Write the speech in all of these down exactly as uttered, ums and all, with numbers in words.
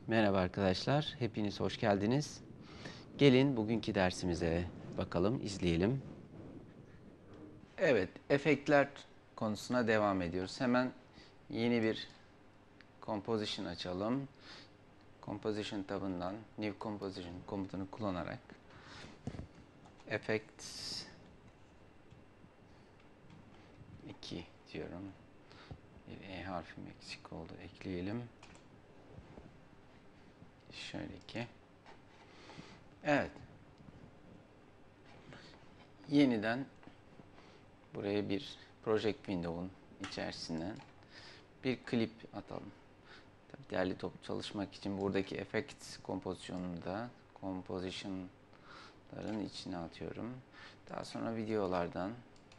Merhaba arkadaşlar, hepiniz hoş geldiniz. Gelin bugünkü dersimize bakalım, izleyelim. Evet, efektler konusuna devam ediyoruz. Hemen yeni bir composition açalım. Composition tabından New Composition komutunu kullanarak Effects iki diyorum. Bir E harfim eksik oldu, ekleyelim. Şöyle ki. Evet. Yeniden buraya bir Project Window'un içerisinden bir klip atalım. Tabii değerli toplu çalışmak için buradaki Effects kompozisyonunu da Composition'ların içine atıyorum. Daha sonra videolardan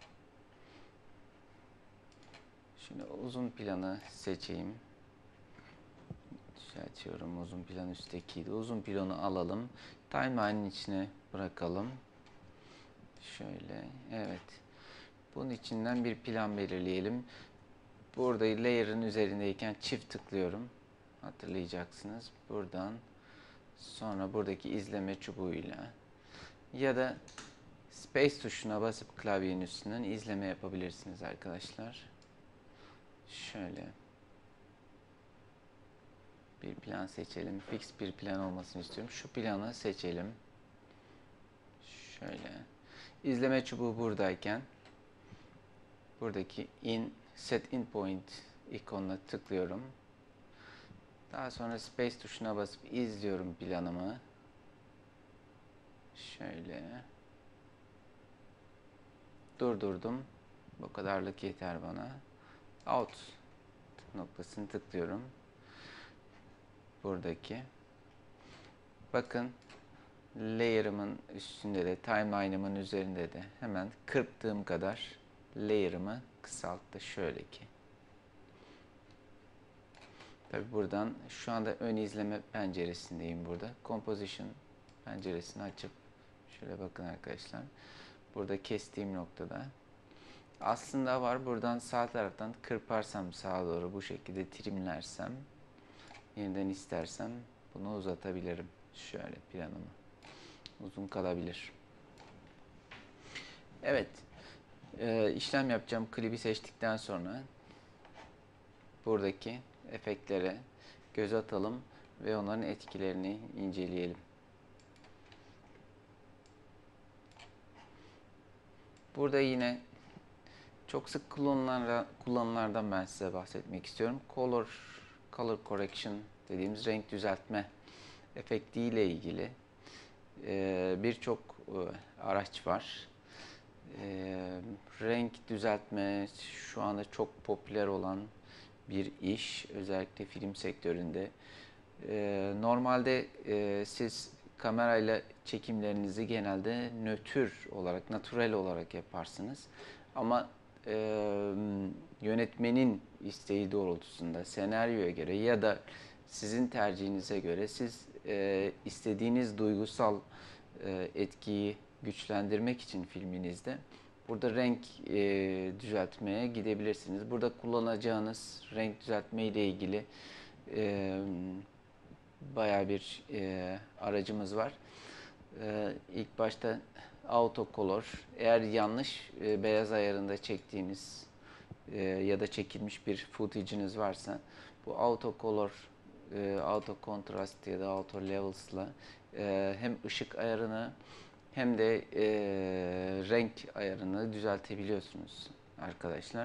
şimdi uzun planı seçeyim. Düzeltiyorum. Uzun plan üsttekiydi. Uzun planı alalım. Timeline'in içine bırakalım. Şöyle. Evet. Bunun içinden bir plan belirleyelim. Burada layer'ın üzerindeyken çift tıklıyorum. Hatırlayacaksınız. Buradan sonra buradaki izleme çubuğuyla ya da Space tuşuna basıp klavyenin üstünden izleme yapabilirsiniz arkadaşlar. Şöyle bir plan seçelim. Fix bir plan olmasını istiyorum. Şu planı seçelim. Şöyle. İzleme çubuğu buradayken buradaki in set in point ikonuna tıklıyorum. Daha sonra Space tuşuna basıp izliyorum planımı. Şöyle. Durdurdum. Bu kadarlık yeter bana. Out noktasını tıklıyorum. Buradaki. Bakın layer'ımın üstünde de timeline'ımın üzerinde de hemen kırptığım kadar layer'ımı kısalttı şöyle ki. Tabi buradan şu anda ön izleme penceresindeyim burada. Composition penceresini açıp şöyle bakın arkadaşlar. Burada kestiğim noktada aslında var. Buradan sağ taraftan kırparsam sağa doğru bu şekilde trimlersem yeniden istersem bunu uzatabilirim. Şöyle planımı. Uzun kalabilir. Evet. E, işlem yapacağım. Klibi seçtikten sonra buradaki efektlere göz atalım ve onların etkilerini inceleyelim. Burada yine çok sık kullanılan kullanılardan ben size bahsetmek istiyorum. Color Color Correction dediğimiz renk düzeltme efekti ile ilgili e, birçok e, araç var. E, renk düzeltme şu anda çok popüler olan bir iş. Özellikle film sektöründe. E, normalde e, siz kamerayla çekimlerinizi genelde nötr olarak, natürel olarak yaparsınız. Ama e, yönetmenin isteği doğrultusunda senaryoya göre ya da sizin tercihinize göre siz e, istediğiniz duygusal e, etkiyi güçlendirmek için filminizde burada renk e, düzeltmeye gidebilirsiniz. Burada kullanacağınız renk düzeltme ile ilgili e, bayağı bir e, aracımız var. E, ilk başta auto color. Eğer yanlış e, beyaz ayarında çektiğiniz e, ya da çekilmiş bir footage'iniz varsa bu auto color, e, auto contrast ya da auto levels'la e, hem ışık ayarını hem de e, renk ayarını düzeltebiliyorsunuz arkadaşlar.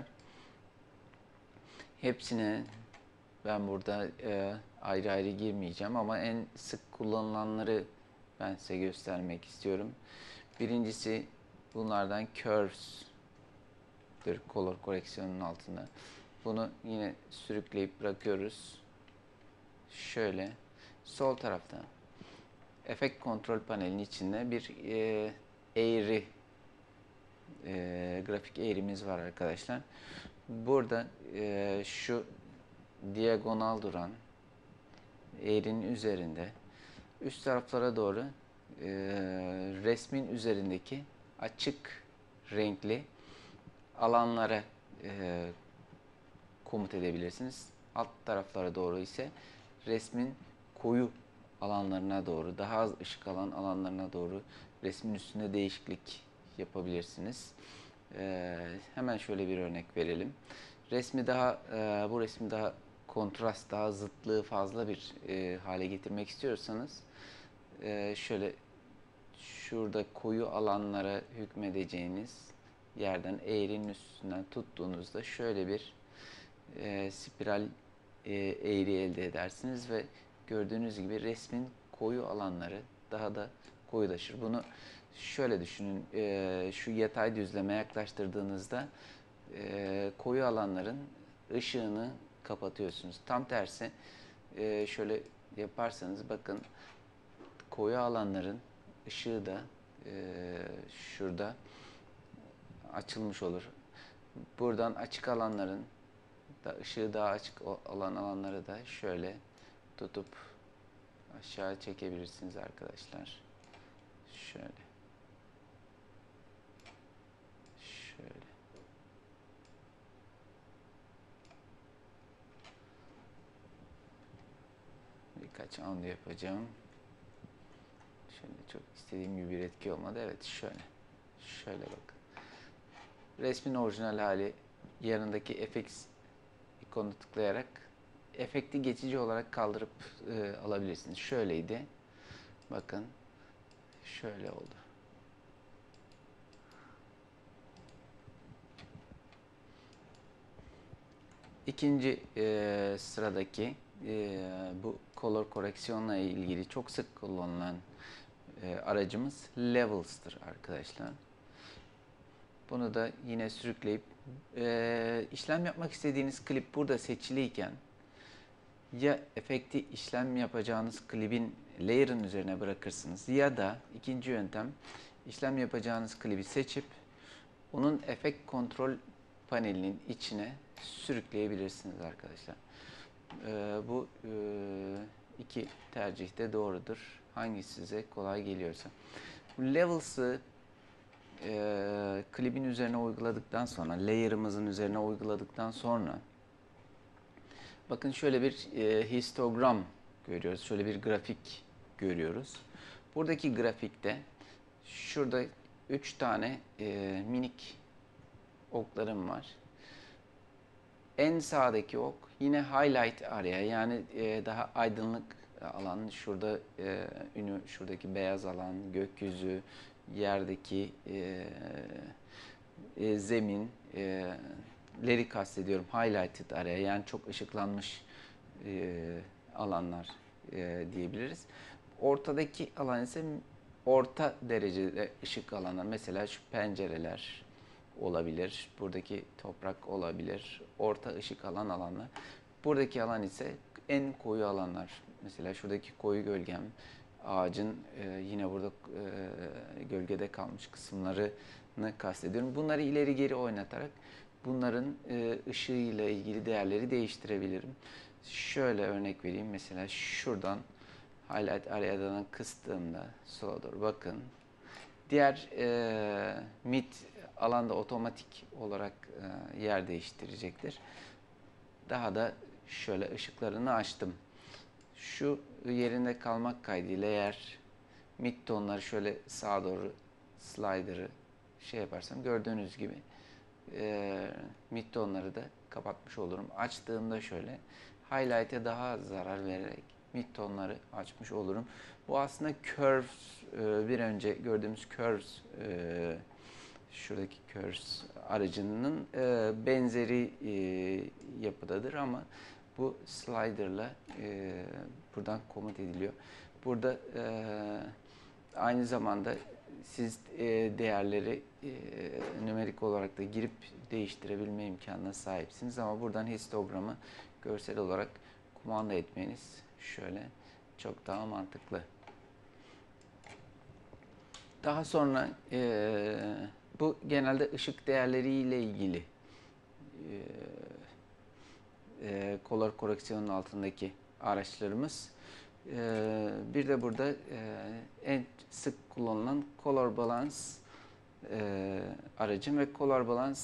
Hepsine ben burada e, ayrı ayrı girmeyeceğim ama en sık kullanılanları ben size göstermek istiyorum. Birincisi bunlardan curves'dir color koreksiyonun altında. Bunu yine sürükleyip bırakıyoruz. Şöyle sol tarafta efekt kontrol panelinin içinde bir e, eğri e, grafik eğrimiz var arkadaşlar. Burada e, şu diagonal duran eğrinin üzerinde üst taraflara doğru e, resmin üzerindeki açık renkli alanlara e, komut edebilirsiniz. Alt taraflara doğru ise resmin koyu alanlarına doğru, daha az ışık alan alanlarına doğru resmin üstünde değişiklik yapabilirsiniz. Ee, hemen şöyle bir örnek verelim. Resmi daha, e, bu resmi daha kontrast, daha zıtlığı fazla bir e, hale getirmek istiyorsanız, e, şöyle şurada koyu alanlara hükmedeceğiniz yerden eğrinin üstünden tuttuğunuzda şöyle bir e, spiral e, eğri elde edersiniz ve gördüğünüz gibi resmin koyu alanları daha da koyulaşır. Bunu şöyle düşünün, e, şu yatay düzleme yaklaştırdığınızda e, koyu alanların ışığını kapatıyorsunuz. Tam tersi e, şöyle yaparsanız bakın, koyu alanların ışığı da e, şurada açılmış olur. Buradan açık alanların da ışığı daha açık olan alanları da şöyle tutup aşağı çekebilirsiniz arkadaşlar. Şöyle. Şöyle. Birkaç anda yapacağım. Şöyle çok istediğim gibi bir etki olmadı. Evet şöyle. Şöyle bakın. Resmin orijinal hali, yanındaki F X ikonuna tıklayarak efekti geçici olarak kaldırıp e, alabilirsiniz. Şöyleydi. Bakın. Şöyle oldu. İkinci e, sıradaki e, bu color koreksiyonla ilgili çok sık kullanılan e, aracımız Levels'tır arkadaşlar. Bunu da yine sürükleyip e, işlem yapmak istediğiniz klip burada seçiliyken ya efekti işlem yapacağınız klibin layer'ın üzerine bırakırsınız ya da ikinci yöntem, işlem yapacağınız klibi seçip onun efekt kontrol panelinin içine sürükleyebilirsiniz arkadaşlar. Ee, bu e, iki tercih de doğrudur. Hangisi size kolay geliyorsa. Bu Levels'ı e, klibin üzerine uyguladıktan sonra, layer'ımızın üzerine uyguladıktan sonra bakın şöyle bir e, histogram görüyoruz. Şöyle bir grafik görüyoruz. Buradaki grafikte şurada üç tane e, minik oklarım var. En sağdaki ok yine highlight area, yani e, daha aydınlık alan. Şurada e, ünü, şuradaki beyaz alan, gökyüzü, yerdeki e, e, zemin, e, leri kastediyorum. Highlighted area, yani çok ışıklanmış e, alanlar e, diyebiliriz. Ortadaki alan ise orta derecede ışık alanlar. Mesela şu pencereler olabilir, buradaki toprak olabilir, orta ışık alan alanlar. Buradaki alan ise en koyu alanlar. Mesela şuradaki koyu gölgem, ağacın e, yine burada e, gölgede kalmış kısımlarını kastediyorum. Bunları ileri geri oynatarak bunların e, ışığıyla ilgili değerleri değiştirebilirim. Şöyle örnek vereyim. Mesela şuradan highlight areadan kıstığımda sola doğru bakın. Diğer e, mid alanda otomatik olarak e, yer değiştirecektir. Daha da şöyle ışıklarını açtım. Şu yerinde kalmak kaydıyla eğer mid tonları şöyle sağa doğru slider'ı şey yaparsam gördüğünüz gibi e, mid tonları da kapatmış olurum. Açtığımda şöyle highlight'e daha zarar vererek mid tonları açmış olurum. Bu aslında curves, e, bir önce gördüğümüz curves, e, şuradaki curves aracının e, benzeri e, yapıdadır ama bu slider'la e, buradan komut ediliyor. Burada e, aynı zamanda siz e, değerleri e, nümerik olarak da girip değiştirebilme imkanına sahipsiniz ama buradan histogramı görsel olarak kumanda etmeniz şöyle çok daha mantıklı. Daha sonra e, bu genelde ışık değerleriyle ilgili e, e, color koreksiyonun altındaki araçlarımız. E, bir de burada e, en sık kullanılan color balance e, aracı ve color balance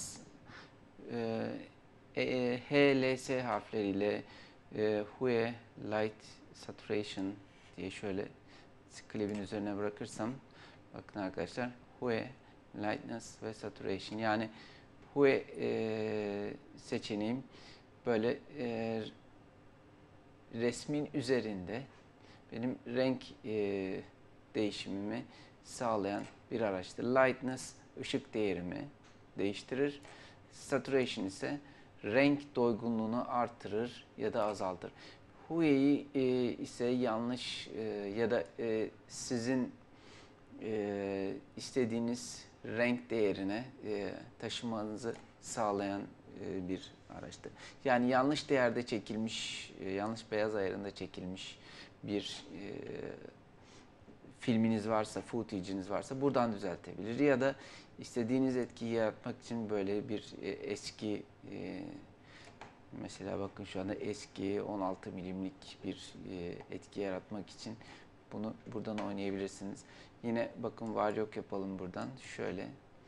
e, e, H, L, S harfleriyle e, Hue, Light Saturation diye şöyle klibin üzerine bırakırsam, bakın arkadaşlar, Hue, Lightness ve Saturation, yani Hue e, seçeneğim böyle e, resmin üzerinde benim renk e, değişimimi sağlayan bir araçtır. Lightness ışık değerimi değiştirir. Saturation ise renk doygunluğunu artırır ya da azaltır. Hue'yi e, ise yanlış e, ya da e, sizin e, istediğiniz renk değerine e, taşımanızı sağlayan e, bir araçtır. Yani yanlış değerde çekilmiş, e, yanlış beyaz ayarında çekilmiş bir e, filminiz varsa, footage'iniz varsa buradan düzeltebilir. Ya da istediğiniz etkiyi yaratmak için böyle bir e, eski e, mesela bakın şu anda eski on altı milimlik bir e, etki yaratmak için bunu buradan oynayabilirsiniz. Yine bakın var yok yapalım buradan. Şöyle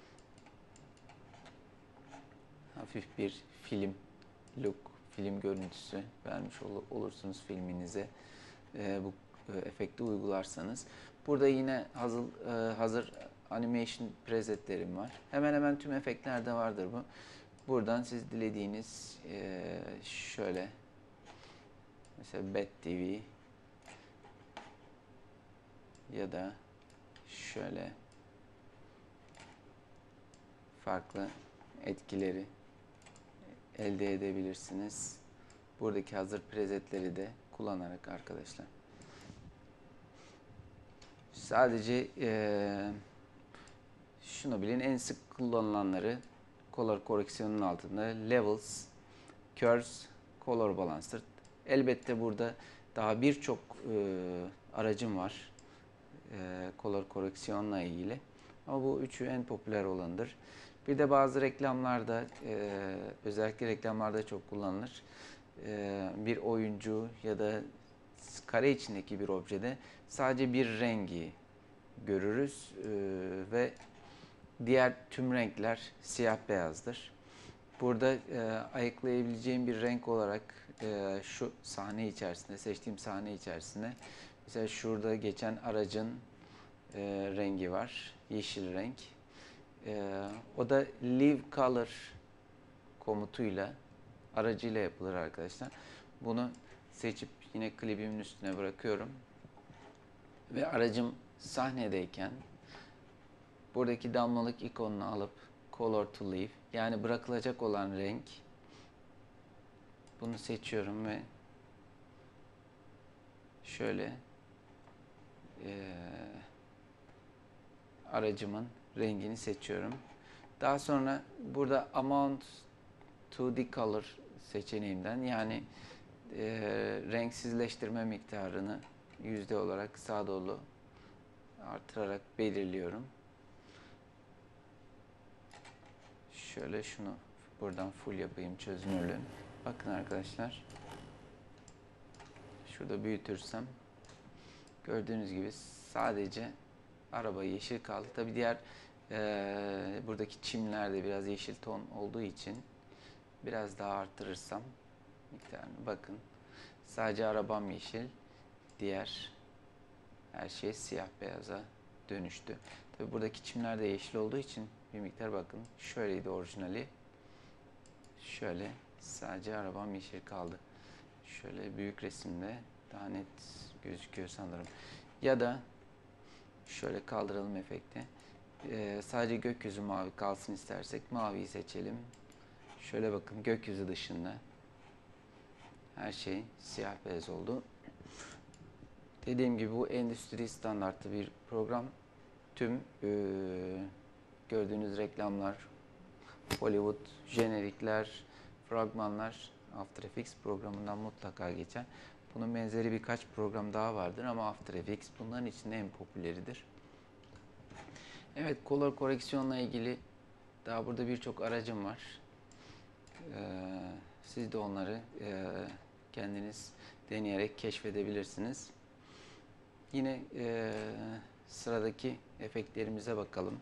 hafif bir film look, film görüntüsü vermiş ol, olursunuz filminize. E, bu e, efekti uygularsanız. Burada yine hazır, e, hazır animation presetlerim var. Hemen hemen tüm efektlerde vardır bu. Buradan siz dilediğiniz e, şöyle mesela Bat T V ya da şöyle farklı etkileri elde edebilirsiniz. Buradaki hazır presetleri de kullanarak arkadaşlar. Sadece e, şunu bilin, en sık kullanılanları color koreksiyonun altında levels, curves, color balancer. Elbette burada daha birçok e, aracım var e, color koreksiyonla ilgili. Ama bu üçü en popüler olanıdır. Bir de bazı reklamlarda, e, özellikle reklamlarda çok kullanılır. E, bir oyuncu ya da kare içindeki bir objede sadece bir rengi görürüz e, ve diğer tüm renkler siyah beyazdır. Burada e, ayıklayabileceğim bir renk olarak e, şu sahne içerisinde, seçtiğim sahne içerisinde mesela şurada geçen aracın e, rengi var, yeşil renk. E, o da Leave Color komutuyla, aracıyla yapılır arkadaşlar. Bunu seçip yine klibimin üstüne bırakıyorum. Ve aracım sahnedeyken buradaki damlalık ikonunu alıp Color to Leave, yani bırakılacak olan renk, bunu seçiyorum ve şöyle e, aracımın rengini seçiyorum. Daha sonra burada Amount to Decolor seçeneğinden, yani e, renksizleştirme miktarını yüzde olarak sağa doğru artırarak belirliyorum. Şöyle şunu buradan full yapayım, çözünürlüğü. Bakın arkadaşlar. Şurada büyütürsem gördüğünüz gibi sadece araba yeşil kaldı. Tabi diğer e, buradaki çimlerde biraz yeşil ton olduğu için biraz daha artırırsam miktarını, bakın sadece arabam yeşil, diğer her şey siyah beyaza dönüştü. Tabi buradaki çimler de yeşil olduğu için bir miktar, bakın şöyleydi orijinali. Şöyle sadece arabam yeşil kaldı. Şöyle büyük resimde daha net gözüküyor sanırım. Ya da şöyle kaldıralım efekti. Ee, sadece gökyüzü mavi kalsın istersek maviyi seçelim. Şöyle bakın, gökyüzü dışında her şey siyah beyaz oldu. Dediğim gibi bu endüstri standartlı bir program. Tüm e, gördüğünüz reklamlar, Hollywood, jenerikler, fragmanlar After Effects programından mutlaka geçer. Bunun benzeri birkaç program daha vardır ama After Effects bunların içinde en popüleridir. Evet, color koreksiyonla ilgili daha burada birçok aracım var. Ee, siz de onları e, kendiniz deneyerek keşfedebilirsiniz. Yine e, sıradaki efektlerimize bakalım.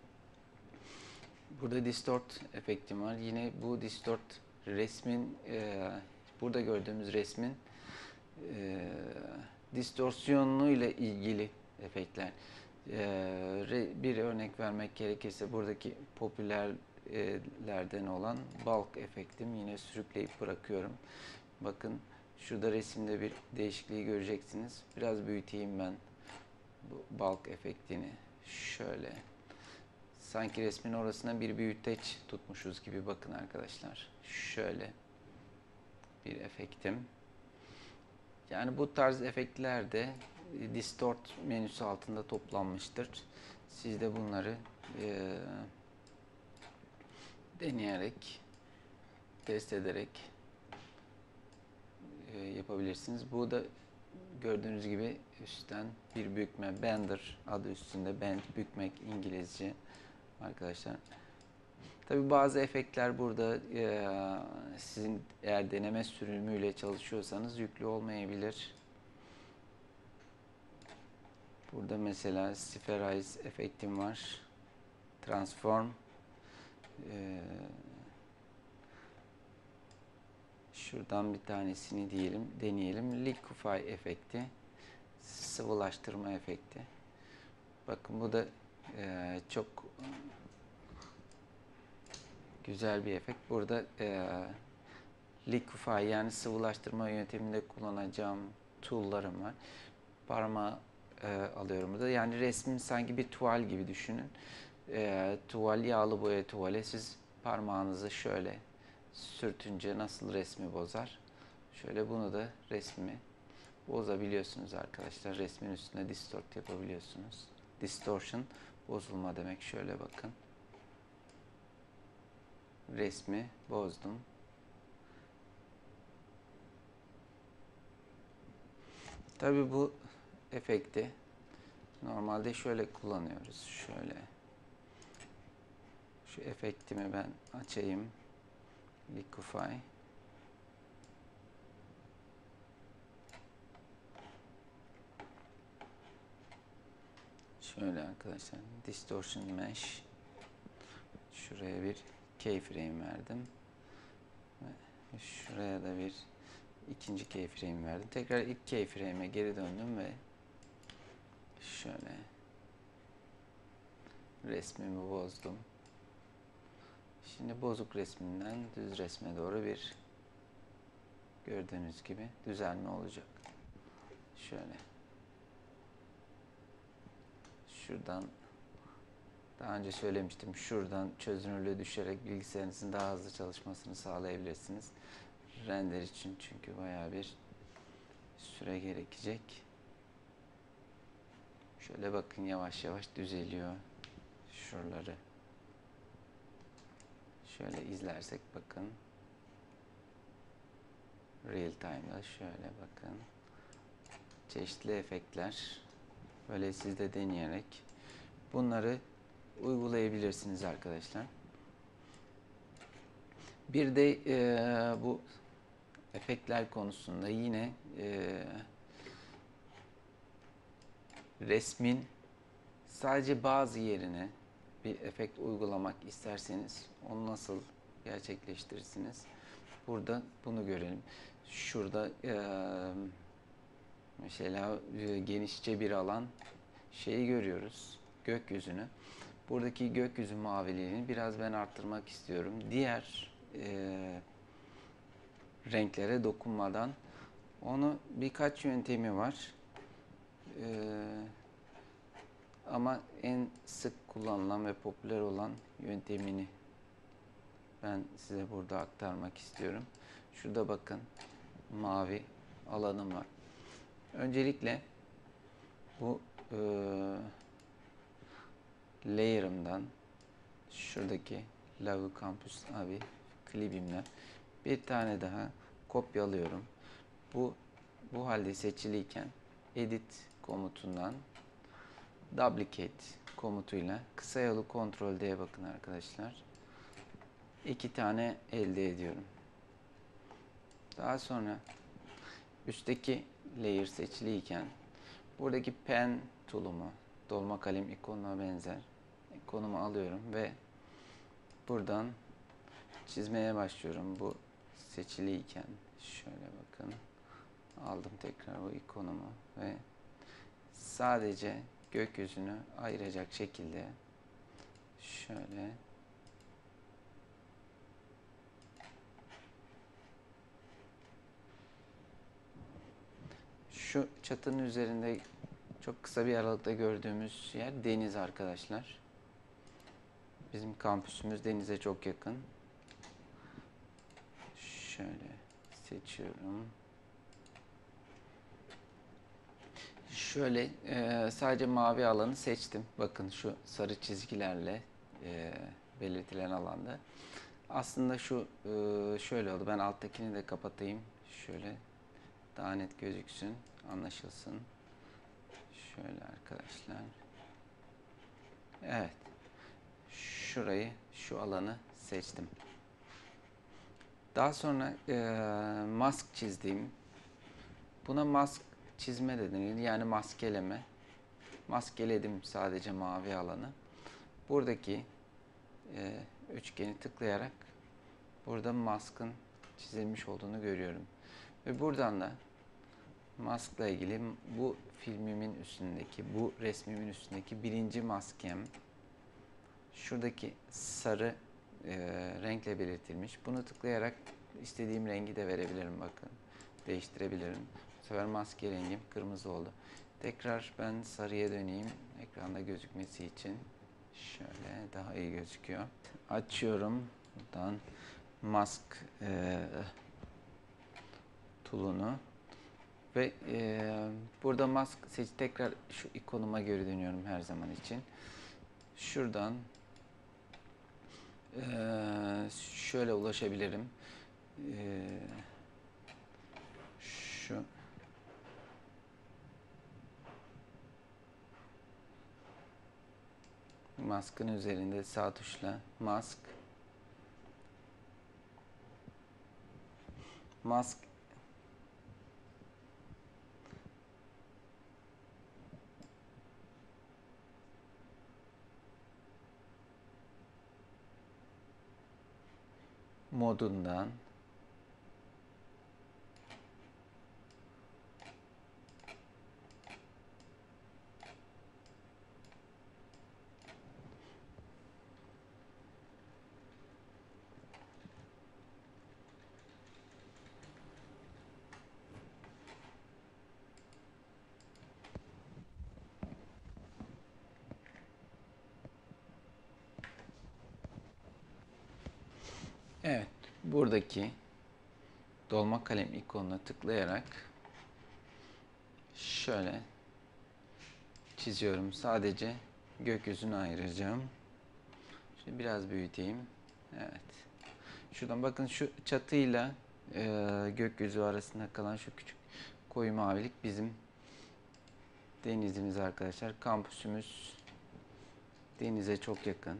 Burada distort efektim var. Yine bu distort resmin, e, burada gördüğümüz resmin e, distorsiyonlu ile ilgili efektler. Ee, bir örnek vermek gerekirse buradaki popülerlerden olan bulk efektim, yine sürükleyip bırakıyorum. Bakın şurada resimde bir değişikliği göreceksiniz. Biraz büyüteyim ben bu bulk efektini. Şöyle. Sanki resmin orasına bir büyüteç tutmuşuz gibi, bakın arkadaşlar. Şöyle bir efektim. Yani bu tarz efektler de Distort menüsü altında toplanmıştır. Siz de bunları e, deneyerek, test ederek e, yapabilirsiniz. Bu da gördüğünüz gibi üstten bir bükme, bender adı üstünde, bend, bükmek İngilizce arkadaşlar. Tabi bazı efektler burada e, sizin eğer deneme sürümüyle çalışıyorsanız yüklü olmayabilir. Burada mesela Spherize efektim var. Transform. Ee, şuradan bir tanesini diyelim, deneyelim. Liquify efekti. Sıvılaştırma efekti. Bakın bu da e, çok güzel bir efekt. Burada e, Liquify yani sıvılaştırma yönteminde kullanacağım tool'larım var. Parmağı e, alıyorum burada. Yani resmin sanki bir tuval gibi düşünün. E, tuval, yağlı boya tuvale siz parmağınızı şöyle sürtünce nasıl resmi bozar? Şöyle bunu da resmi bozabiliyorsunuz arkadaşlar. Resmin üstüne distort yapabiliyorsunuz. Distortion, bozulma demek. Şöyle bakın. Resmi bozdum. Tabii bu efekti normalde şöyle kullanıyoruz. Şöyle. Şu efektimi ben açayım. Liquify. Şöyle arkadaşlar. Distortion Mesh. Şuraya bir keyframe verdim. Ve şuraya da bir ikinci keyframe verdim. Tekrar ilk keyframe'e geri döndüm ve şöyle resmimi bozdum. Şimdi bozuk resminden düz resme doğru bir, gördüğünüz gibi düzelme olacak. Şöyle. Şuradan daha önce söylemiştim. Şuradan çözünürlüğe düşerek bilgisayarınızın daha hızlı çalışmasını sağlayabilirsiniz. Render için çünkü bayağı bir süre gerekecek. Şöyle bakın, yavaş yavaş düzeliyor. Şuraları şöyle izlersek bakın. Real time'da şöyle bakın. Çeşitli efektler. Böyle siz de deneyerek bunları uygulayabilirsiniz arkadaşlar. Bir de e, bu efektler konusunda yine e, resmin sadece bazı yerine bir efekt uygulamak isterseniz onu nasıl gerçekleştirirsiniz? Burada bunu görelim. Şurada e, mesela e, genişçe bir alan şeyi görüyoruz. Gökyüzünü. Buradaki gökyüzü maviliğini biraz ben arttırmak istiyorum. Diğer e, renklere dokunmadan. Onu birkaç yöntemi var. E, ama en sık kullanılan ve popüler olan yöntemini ben size burada aktarmak istiyorum. Şurada bakın, mavi alanım var. Öncelikle bu e, layer'ımdan, şuradaki Love Campus abi klibimden bir tane daha kopyalıyorum. Bu bu halde seçiliyken edit komutundan duplicate komutuyla kısa yolu Ctrl D'ye bakın arkadaşlar. İki tane elde ediyorum. Daha sonra üstteki layer seçiliyken buradaki pen tool'umu, dolma kalem ikonuna benzer ikonumu alıyorum ve buradan çizmeye başlıyorum. Bu seçiliyken şöyle bakın. Aldım tekrar o ikonumu ve sadece gökyüzünü ayıracak şekilde şöyle şu çatının üzerinde çok kısa bir aralıkta gördüğümüz yer deniz arkadaşlar. Bizim kampüsümüz denize çok yakın. Şöyle seçiyorum. Şöyle e, sadece mavi alanı seçtim. Bakın şu sarı çizgilerle e, belirtilen alanda. Aslında şu e, şöyle oldu. Ben alttakini de kapatayım. Şöyle daha net gözüksün, anlaşılsın. Şöyle arkadaşlar. Evet. Şurayı, şu alanı seçtim. Daha sonra e, mask çizdiğim, buna mask çizme de denir. Yani maskeleme. Maskeledim sadece mavi alanı. Buradaki e, üçgeni tıklayarak burada maskın çizilmiş olduğunu görüyorum. Ve buradan da maskla ilgili bu filmimin üstündeki, bu resmimin üstündeki birinci maskem şuradaki sarı e, renkle belirtilmiş. Bunu tıklayarak istediğim rengi de verebilirim bakın. Değiştirebilirim. Bu sefer maske rengim kırmızı oldu. Tekrar ben sarıya döneyim ekranda gözükmesi için. Şöyle daha iyi gözüküyor. Açıyorum. Buradan mask e, tool'unu ve e, burada mask seç, tekrar şu ikonuma geri dönüyorum her zaman için. Şuradan e, şöyle ulaşabilirim. E, şu maskın üzerinde sağ tuşla mask mask modundan evet, buradaki dolma kalem ikonuna tıklayarak şöyle çiziyorum. Sadece gökyüzünü ayıracağım. Şimdi biraz büyüteyim. Evet. Şuradan bakın şu çatıyla e, gökyüzü arasında kalan şu küçük koyu mavilik bizim denizimiz arkadaşlar. Kampüsümüz denize çok yakın.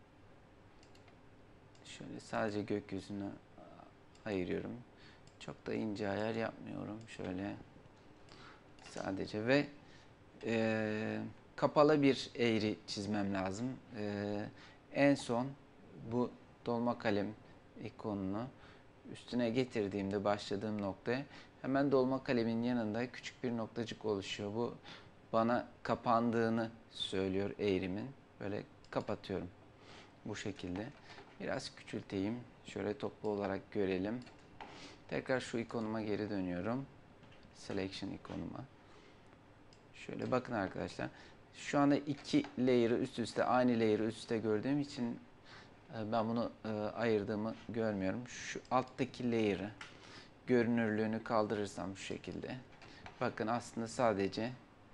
Şöyle sadece gökyüzünü ayırıyorum. Çok da ince ayar yapmıyorum. Şöyle sadece ve e, kapalı bir eğri çizmem lazım. E, en son bu dolma kalem ikonunu üstüne getirdiğimde başladığım noktaya hemen dolma kalemin yanında küçük bir noktacık oluşuyor. Bu bana kapandığını söylüyor eğrimin. Böyle kapatıyorum bu şekilde. Biraz küçülteyim. Şöyle toplu olarak görelim. Tekrar şu ikonuma geri dönüyorum. Selection ikonuma. Şöyle bakın arkadaşlar. Şu anda iki layer'ı üst üste, aynı layer'ı üst üste gördüğüm için ben bunu ayırdığımı görmüyorum. Şu alttaki layer'ı görünürlüğünü kaldırırsam şu şekilde. Bakın aslında sadece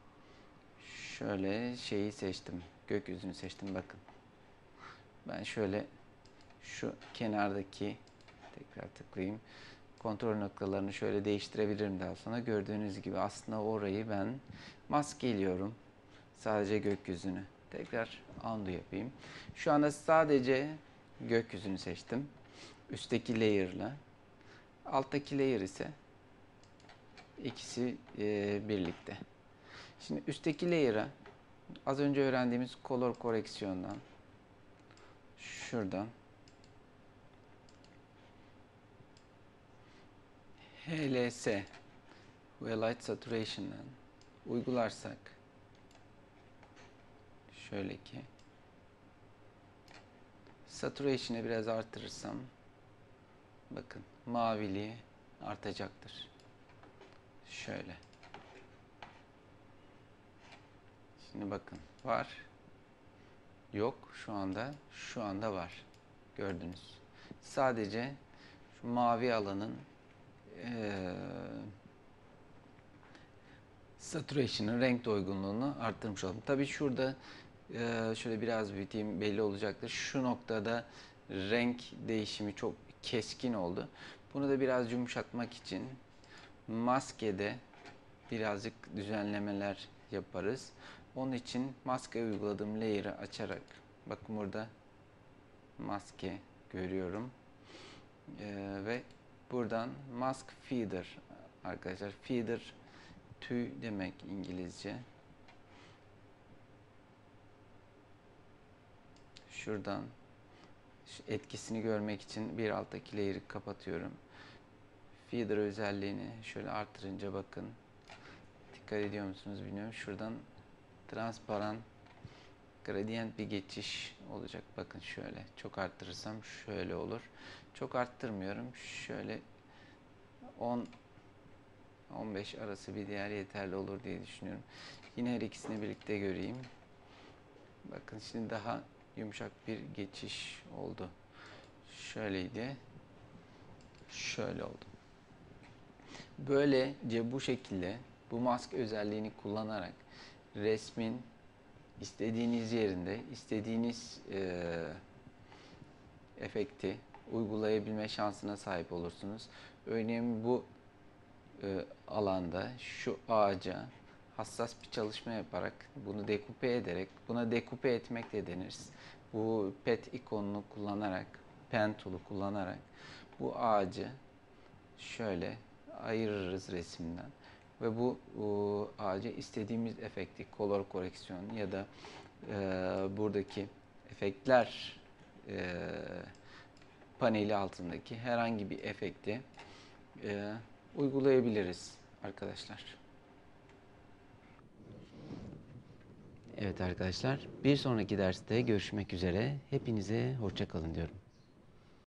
şöyle şeyi seçtim. Gökyüzünü seçtim bakın. Ben şöyle şu kenardaki tekrar tıklayayım. Kontrol noktalarını şöyle değiştirebilirim daha sonra. Gördüğünüz gibi aslında orayı ben maskeliyorum. Sadece gökyüzünü. Tekrar undo yapayım. Şu anda sadece gökyüzünü seçtim. Üstteki layer'la. Alttaki layer ise ikisi e, birlikte. Şimdi üstteki layer'a az önce öğrendiğimiz color koreksiyondan şuradan H L S ve Light Saturation'dan uygularsak şöyle ki Saturation'ı biraz artırırsam bakın maviliği artacaktır. Şöyle. Şimdi bakın var. Yok şu anda. Şu anda var. Gördünüz. Sadece şu mavi alanın ee, saturation'ın renk doygunluğunu arttırmış oldum. Tabii şurada e, şöyle biraz büyüteyim belli olacaktır. Şu noktada renk değişimi çok keskin oldu. Bunu da biraz yumuşatmak için maskede birazcık düzenlemeler yaparız. Onun için maske uyguladığım layer'ı açarak bakın burada maske görüyorum. Ee, ve buradan mask feeder arkadaşlar. Feeder tüy demek İngilizce. Şuradan şu etkisini görmek için bir alttaki layer'ı kapatıyorum. Feeder özelliğini şöyle artırınca bakın. Dikkat ediyor musunuz bilmiyorum. Şuradan transparan gradient bir geçiş olacak. Bakın şöyle. Çok arttırırsam şöyle olur. Çok arttırmıyorum. Şöyle on on beş arası bir değer yeterli olur diye düşünüyorum. Yine her ikisini birlikte göreyim. Bakın şimdi daha yumuşak bir geçiş oldu. Şöyleydi. Şöyle oldu. Böylece bu şekilde bu mask özelliğini kullanarak resmin istediğiniz yerinde istediğiniz e, efekti uygulayabilme şansına sahip olursunuz. Örneğin bu e, alanda şu ağaca hassas bir çalışma yaparak bunu dekupe ederek, buna dekupe etmek de deniriz. Bu pet ikonunu kullanarak, pen tool'u kullanarak bu ağacı şöyle ayırırız resimden ve bu o, ağaca istediğimiz efekti, color koreksiyon ya da e, buradaki efektler e, paneli altındaki herhangi bir efekti e, uygulayabiliriz arkadaşlar. Evet arkadaşlar, bir sonraki derste görüşmek üzere. Hepinize hoşça kalın diyorum.